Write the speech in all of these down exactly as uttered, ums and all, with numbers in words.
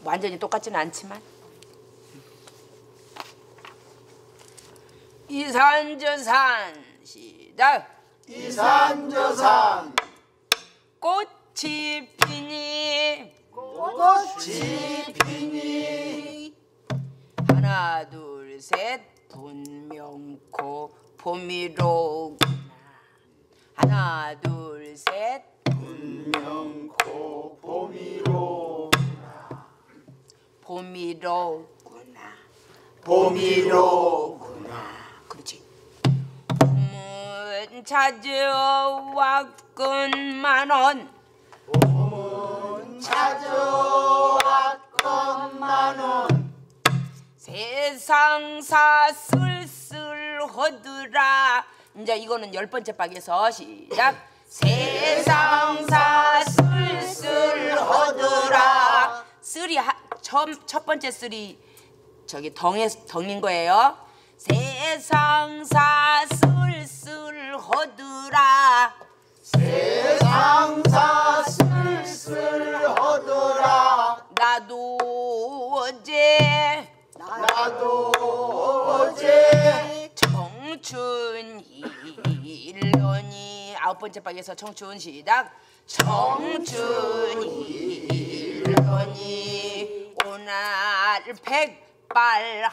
완전히 똑같지는 않지만. 이산저산 시작. 이산저산 꽃이 피니 꽃이 피니 하나 둘 셋 분명코 봄이로구나. 하나 둘 셋 분명코 봄이로구나. 봄이로구나. 봄이로구나. 그렇지. 봄은 찾아왔건만은 봄은 찾아왔건만은 세상사 쓸쓸하더라. 이제 이거는 열 번째 박에서 시작. 세상사 쓸쓸하더라. 쓸이 하, 처음 첫 번째 쓸이 저기 덩에 덩인 거예요. 세상사 쓸쓸하더라. 세상사 쓸쓸하더라. 나도 어제 나도 어제 청춘 일년이 아홉 번째 박에서 청춘 시작. 청춘 일년이 오날 백발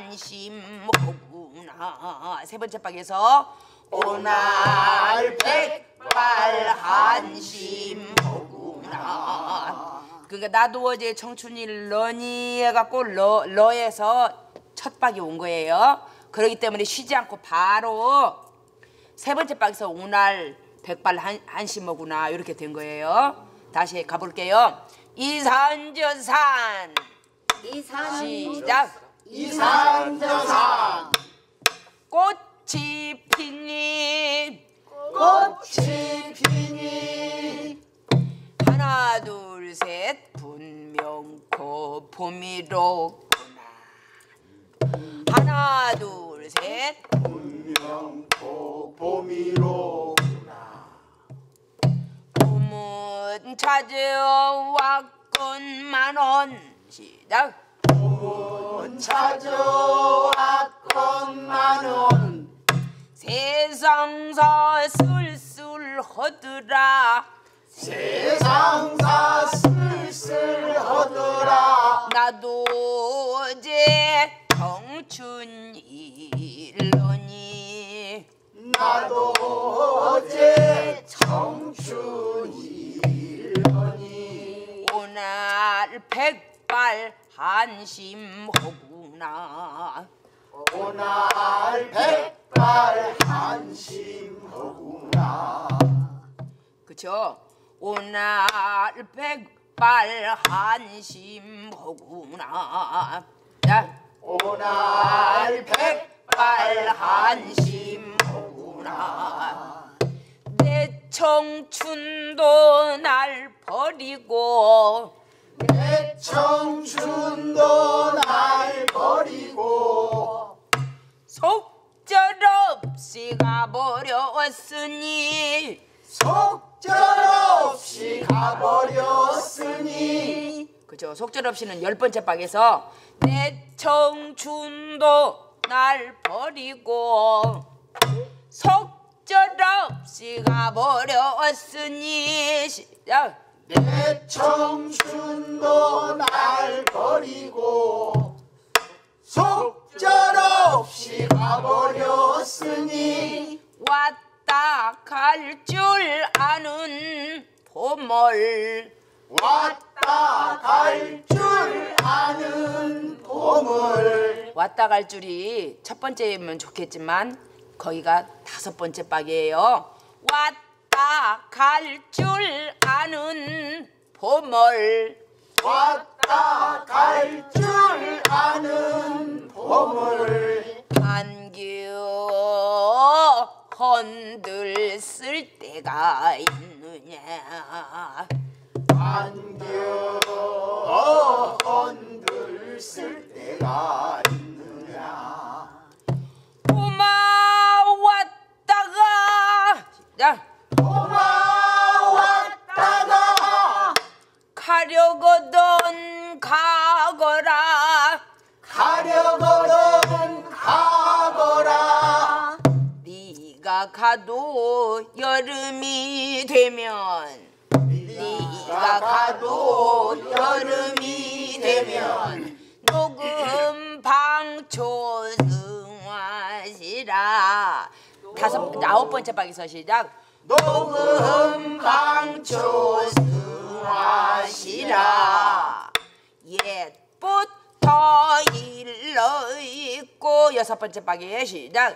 한심하구나. 세 번째 박에서 오날 백발 한심하구나. 그러니까 나도 어제 청춘일 러니 해갖고 러, 러에서 첫 박이 온 거예요. 그렇기 때문에 쉬지 않고 바로 세 번째 박에서 오날 백발 한, 한심하구나 이렇게 된 거예요. 다시 가볼게요. 이산저산 이산 시작. 이산저산 꽃이 피니 꽃이 피니 하나 둘 셋 분명코 봄이로구나. 하나 둘 셋 분명코 봄이로구나. 봄은 찾아왔건만은 시작. 봄은 찾아왔건만은 세상사 쓸쓸하더라. 세상사 쓸쓸하더라. 나도 어제 청춘 일년이 나도 어제 청춘 일년이 오날 백발 한심하구나. 오날 백발 한심하구나. 그쵸? 오날 백발 한심하구나. 자, 오날 백발 한심하구나. 내 청춘도 날 버리고 내 청춘도 날 버리고 속절없이 가버렸으니 속절없이 가버렸으니. 그죠? 속절없이는 열 번째 박에서 내 청춘도 날 버리고 속절없이 가버렸으니 시작. 내 청춘도 날 버리고 속절없이 가버렸으니 왔다 갈 줄 아는 봄을 왔다 갈 줄 아는 봄을. 왔다 갈 줄이 첫 번째면 좋겠지만 거기가 다섯 번째 박이에요. 왔다 갈 줄 아는 봄을 왔다 갈 줄 아는 봄을 안겨 헌들쓸 때가 있느냐. 안겨 헌들쓸 때가 있느냐. 봄아 왔다가 자 봄아 왔다가 가려거든 가 가도 여름이 되면 네가 가도 여름이 되면 녹음 방초 승화시라. 다섯 아홉 번째 박에서 시작. 녹음 방초 승화시라. 옛부터 일러 있고 여섯 번째 박에 시작.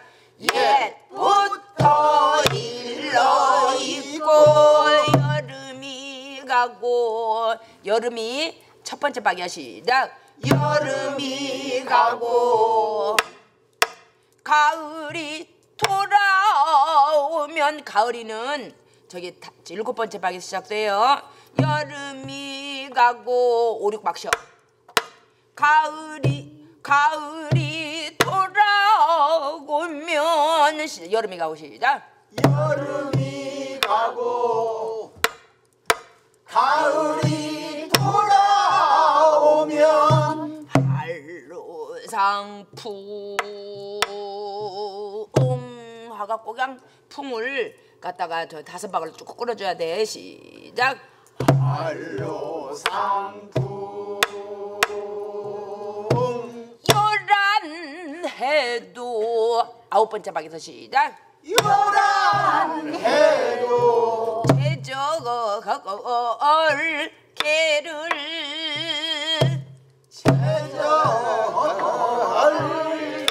옛부터 일러 있고 여름이 가고 여름이 첫 번째 박이야 시작. 여름이 가고 가을이 돌아오면 가을이는 저기 다, 일곱 번째 박에서 시작돼요. 여름이 가고 오륙 박셔. 가을이 가을이 돌아오면 시, 여름이 가고 시작. 여름이 가고 가을이 돌아오면 한로상풍 하가 꼬강 풍을 갖다가 저 다섯 박을 쭉 끌어줘야 돼. 시작. 한로상풍 열한 해도 아홉 번째 박에서 시작. 열한 해도 제저걸 개를 제절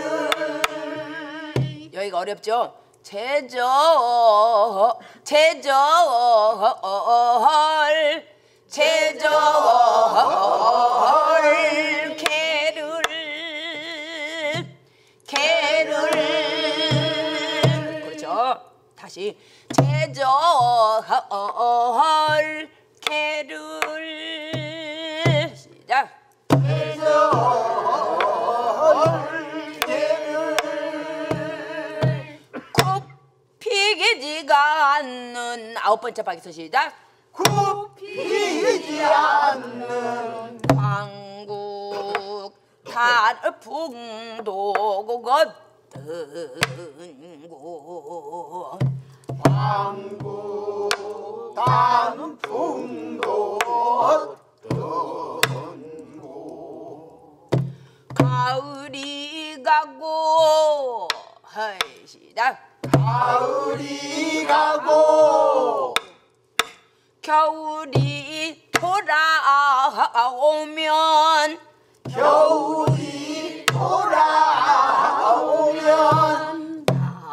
여기가 어렵죠? 제저 제저 제저 개를 개를 그렇죠. 다시 제저 개를 시작. 굽히지가 않는 아홉 번째 박에서 시작. 굽히지 않는 광국 달풍도고 걷던 곳 광구 단풍도 어떤 곳 가을이 가고 하이 시작. 가을이 가고 겨울이 돌아오면 겨울이 돌아오면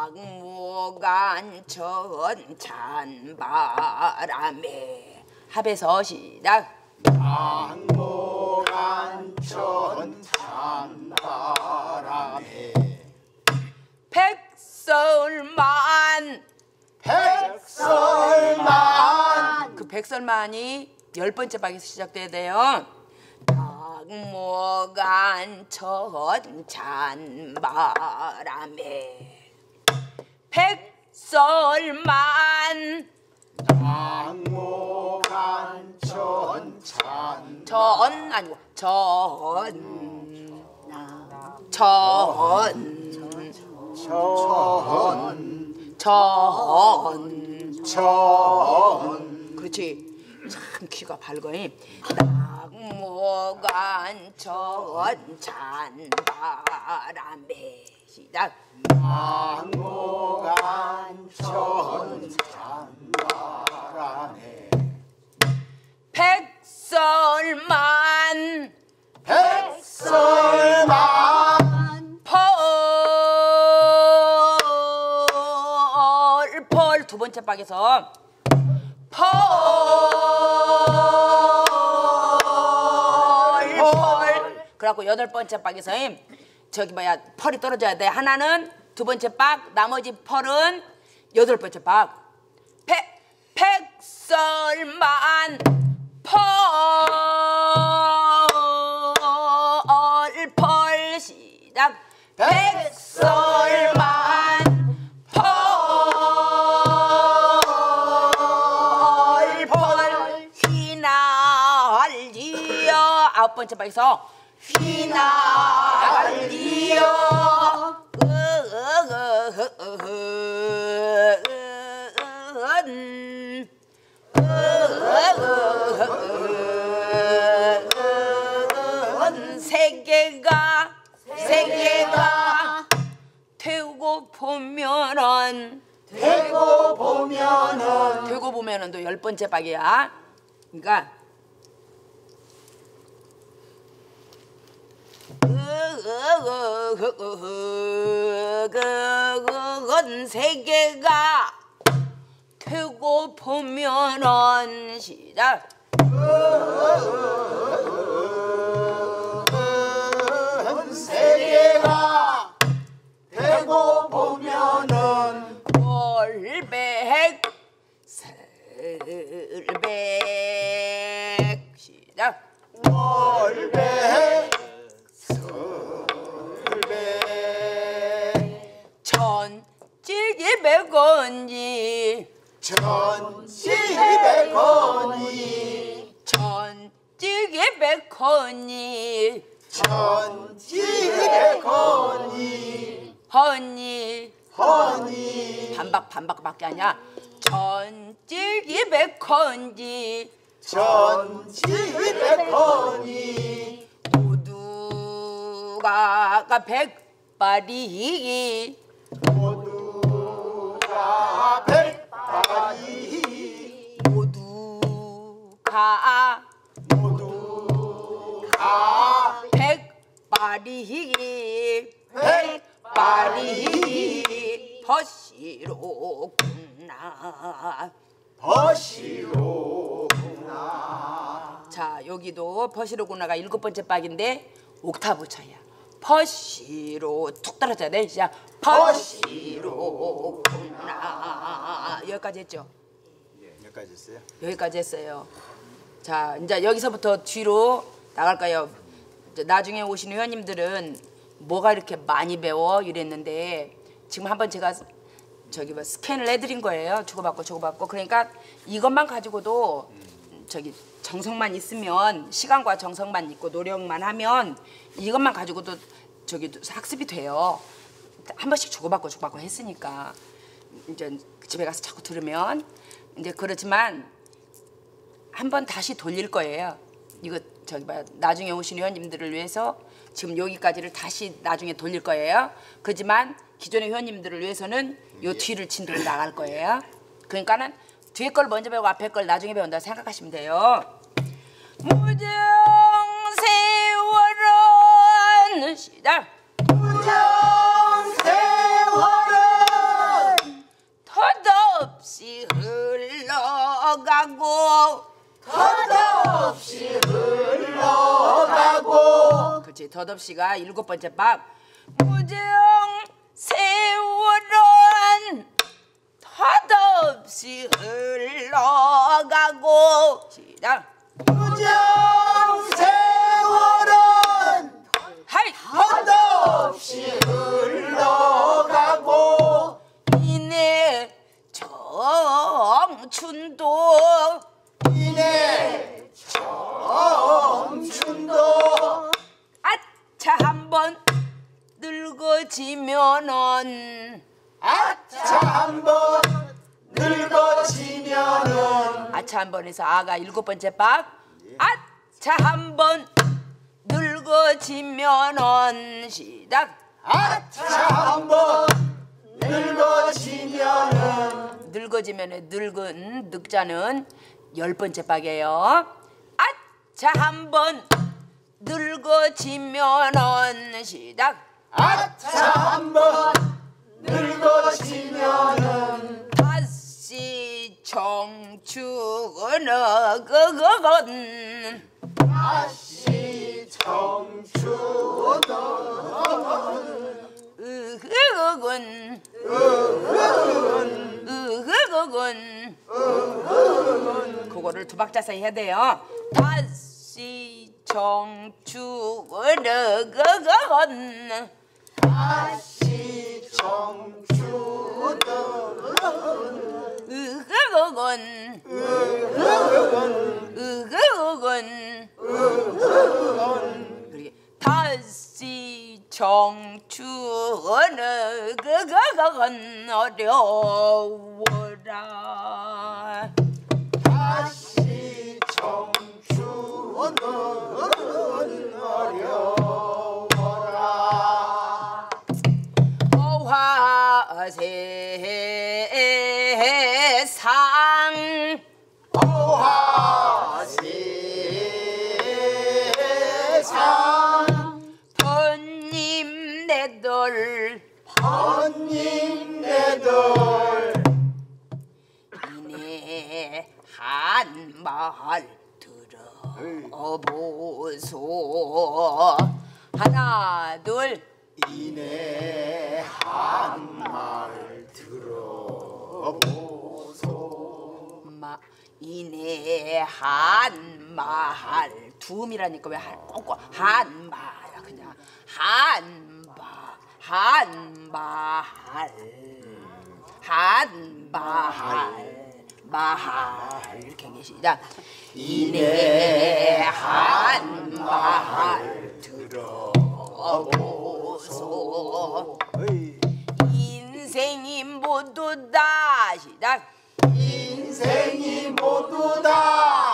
박무간천 찬바람에 합에서 시작. 박무간천 찬바람에 백설만 백설만 그 백설만이 열 번째 박에서 시작돼야 돼요. 박무간천 찬바람에 백설만 박무간천 찬 전 아니고 전 전 천 전 천 그렇지. 참 귀가 밝으니 낙무간천 찬바람에 시작. 박무간천 찬바람에 백설만 백설만 펄펄 두 번째 박에서 펄 펄 그래갖고 여덟 번째 박에서 저기 뭐야 펄이 떨어져야 돼. 하나는 두 번째 박, 나머지 펄은 여덟 번째 박. 백 백설만 펄 펄 시작. 백설만 펄 펄 휘날리어 아홉 번째 박에서 휘날리어 보면은 되고 보면은 되고 보면은 또 열 번째 박이야. 그러니까 그건 세계가 되고 보면은 시작. 세계가 되고 보면은 월백 설백 시작. 월백 천지백원이 천지백원이 천지백원이 천지백원이 허니 허니 반박 반박밖에 아니야. 천지백원이 천지백원이 모두가 백발이 모두가 백발이 모두가 모두가 백발이 백발이 버시로구나. 버시로구나. 자, 여기도 버시로구나가 일곱 번째 박인데 옥타브 차이야. 버시로 툭 떨어져야 돼. 시작. 버시로구나. 여기까지 했죠? 여기까지 했어요? 여기까지 했어요. 자, 이제 여기서부터 뒤로 나갈까요? 이제 나중에 오신 회원님들은 뭐가 이렇게 많이 배워? 이랬는데 지금 한번 제가 저기 뭐 스캔을 해드린 거예요. 주고받고 주고받고. 그러니까 이것만 가지고도 저기 정성만 있으면, 시간과 정성만 있고 노력만 하면 이것만 가지고도 저기 학습이 돼요. 한 번씩 주고받고 주고받고 했으니까 이제 집에 가서 자꾸 들으면 이제 그렇지만 한 번 다시 돌릴 거예요. 이거 저기 봐, 나중에 오신 회원님들을 위해서 지금 여기까지를 다시 나중에 돌릴 거예요. 그렇지만 기존의 회원님들을 위해서는 요 뒤를 진도로 나갈 거예요. 그러니까는 뒤에 걸 먼저 배우고 앞에 걸 나중에 배운다 생각하시면 돼요. 무정세월은 시작. 무정세월은 덧없이 흘러가고 덧없이 흘러가고 그렇지. 덧없이가 일곱 번째 박. 무정세월은 덧없이 흘러가고 시작. 무정세월은 하이. 덧없이 흘러가고 이내 청춘도 이내 청춘도 아차 한번 늙어지면은 아차 한번 늙어지면은 아차 한 번에서 아가 일곱 번째 박. 아차 한번 늙어지면은 시작. 아차 한번 늙어지면은 늙어지면은 늙은 늙자는 열 번째 박이에요. 아차 한번 늙어지면은 시작. 아차 한번 늙어지면은 다시 청춘은 그건 다시 청춘은 으흐그건 으흐그건 그거를 두 박자서 해야 돼요. 다시 청춘은 그건 다시 청춘은 으흐그건 으흐그건 그렇게 다시 청춘은 그건 어려워라. 다시 청춘은 어려워라. 어화 세상 오하 세상 번님 내들 번님 내들 이내 한 말 들어보소 하나 둘 이내 한 말 들어보소 마 이내 한 말 둠이라니까 왜 한 말이야 그냥 한바 한말 한말 말 이렇게 계시다 이내 한말 들어보소 인생이 모두 다 시작 인생이 모두 다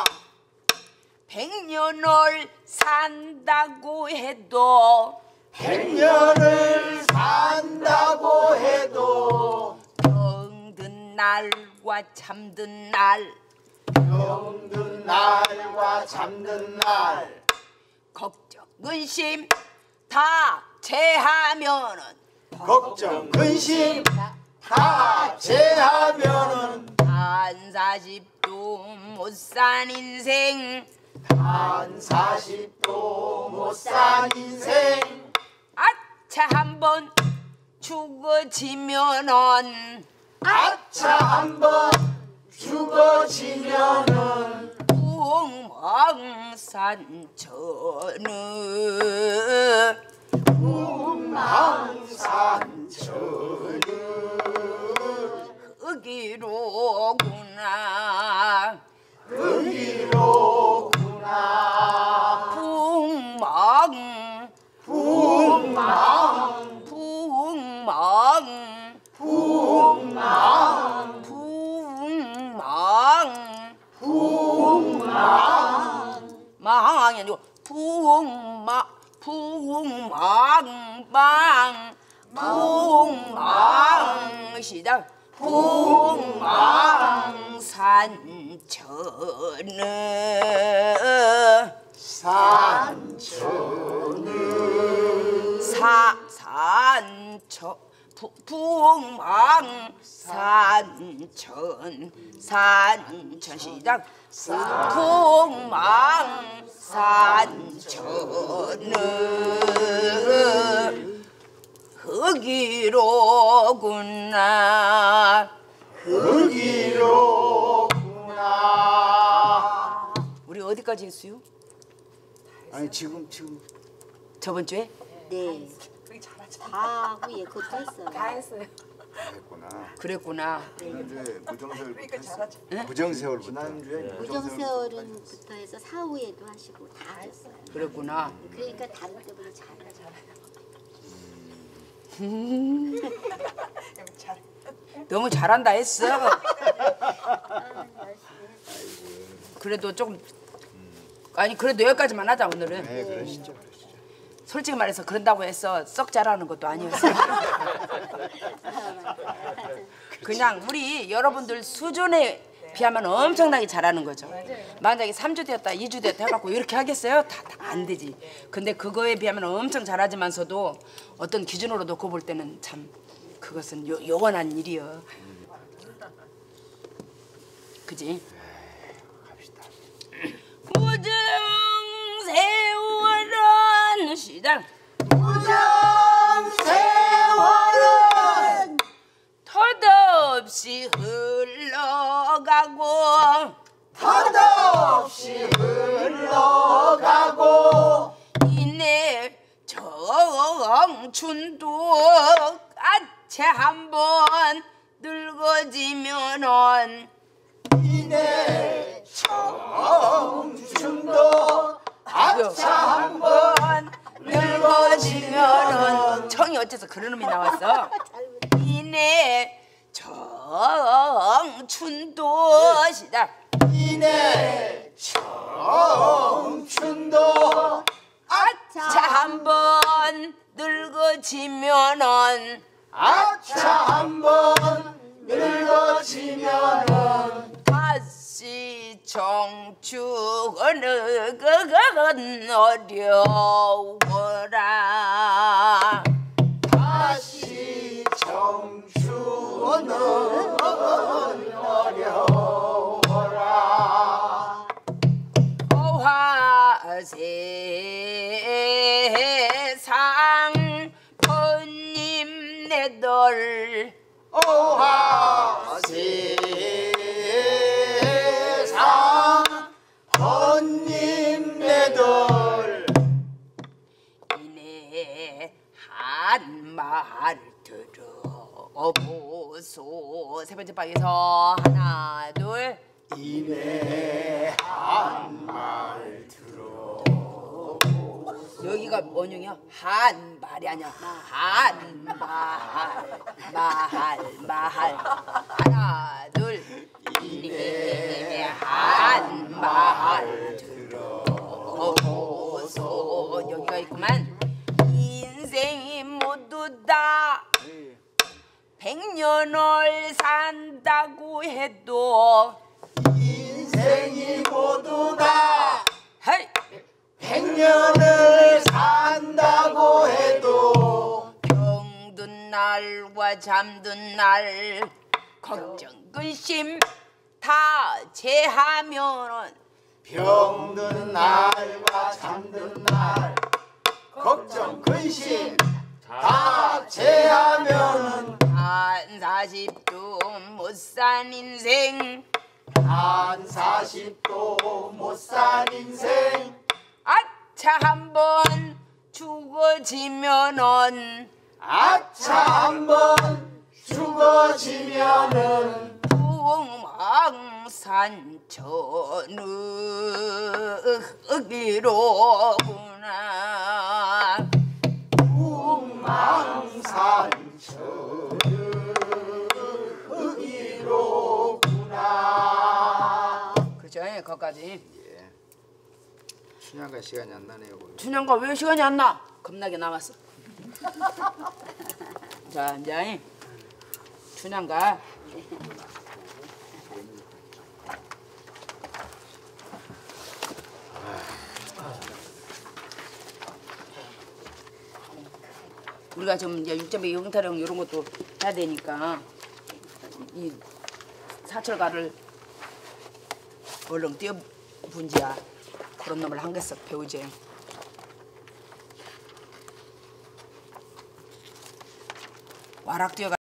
백년을 산다고 해도 백년을 산다고 해도 병든 날과 잠든 날 병든 날과 잠든 날 걱정 근심 다 제하면은 걱정 근심 다 제하면은 한 사십도 못 산 인생 한 사십도 못 산 인생 아차 한번 죽어지면은 아차 한번 죽어지면은 웅망산천은 웅망산천은 흑이로구나 흑이로구나 풍망 풍망 풍망 풍망 풍망 풍망 망이 아니고 풍망 풍망방 풍망 시작 풍망산천은 산천은 사 산천 풍망산천 산천 시작 풍망산천은 흑이로구나 흑이로구나 우리 어디까지 했어요? 아니 지금 지금 저번 주에? 네. 다 하고 예, 그것도 했어요. 다 했어요. 했구나 그랬구나. 지난주에 무정세월부터 했어? 네? 무정세월부터 지난주에 무정세월은부터 해서 사후에도 하시고 다 하셨어요. 그랬구나. 그러니까 다른 때보다 잘해요. 너무 잘한다 했어. 그래도 조금 아니 그래도 여기까지만 하자 오늘은. 네 그러시죠 그러시죠 솔직히 말해서 그런다고 해서 썩 잘하는 것도 아니었어요. 그냥 우리 여러분들 수준에 비하면 엄청나게 잘하는 거죠. 만약에 삼 주 되었다 이 주 되었다 해갖고 이렇게 하겠어요? 다 안 되지. 근데 그거에 비하면 엄청 잘하지만서도 어떤 기준으로 놓고 볼 때는 참 그것은 요, 요원한 일이요. 그지? 갑시다 무정세월은 시작 무정세월은 덧없이 흘러가고 덧없이 흘러가고 이내 정춘도 아채 한번 늙어지면은 이내 청춘도 아차 한번 늙어지면은 청이 어째서 그런 놈이 나왔어? 이내 청춘도 시작 이내 청춘도 아차 한번 늙어지면은 아차 한번 늙어지면은 다시 청춘은 어려워라. 다시 청춘은 어려워라. 오화 세상 번님 내들 오하 세상 헌님네들 이내 한 말 들어보소. 세 번째 방에서 하나 둘 이내 한말 들어 여기가 원흉이야. 한 말이 아니야. 한 말, 말, 말. 하나, 둘. 이내 한 말 들어보소. 여기가 있구만. 인생이 모두 다 백년을 산다고 해도 인생이 모두 다 헤이! 백년을 산다고 해도 병든 날과 잠든 날 걱정 근심 다 제하면은 병든 날과 잠든 날 걱정 근심 다 제하면은 한 사십도 못 산 인생 한 사십도 못 산 인생 아차 한번 죽어지면은 아차 한번 죽어지면은 북망산천으기로구나. 북망산천으기로구나. 그죠? 거기까지. 춘향가 시간이 안 나네요. 오늘. 춘향가 왜 시간이 안 나? 겁나게 남았어. 자, 이제 춘향가 우리가 지금 이제 육점백 영타령 이런 것도 해야 되니까 이 사철가를 얼른 뛰어분지야 그런 놈을 한 개씩 배우지. 와락 뛰어가.